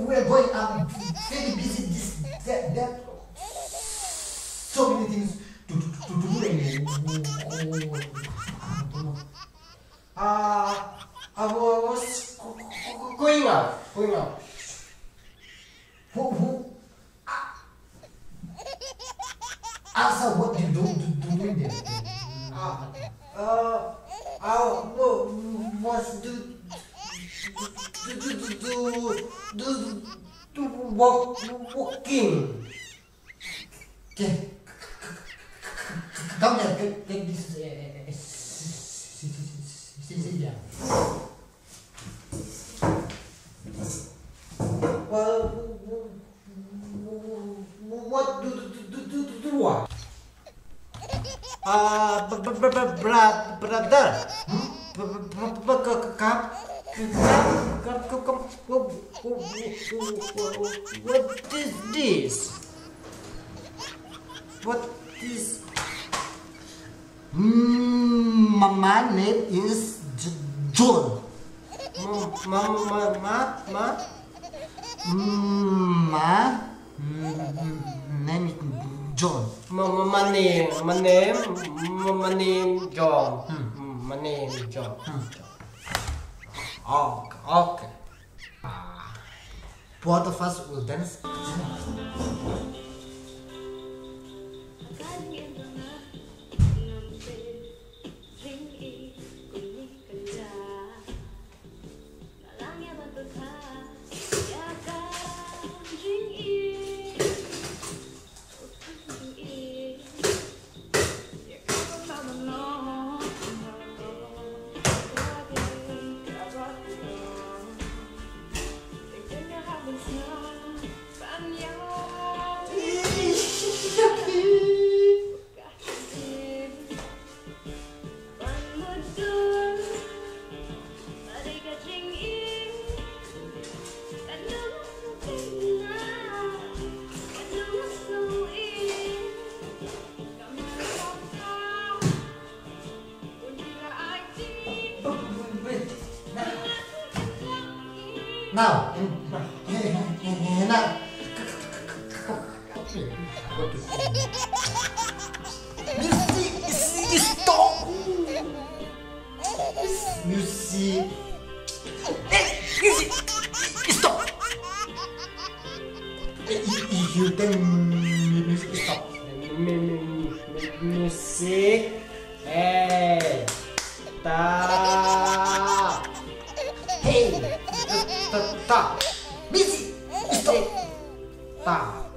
we're going. I'm very busy. That. So many things to do anymore. I was going out. Who? Asa, what you doing there? I was walking. Okay. Come here, take this. Well, what do what? Brother. What is this? What is? My name is John. My name is John. My name John. My name John. Okay. Both of us will dance. Now, stop. Music. Stop. You tell music stop. Music. Stop. Hey. Stop. Music. Stop. Stop.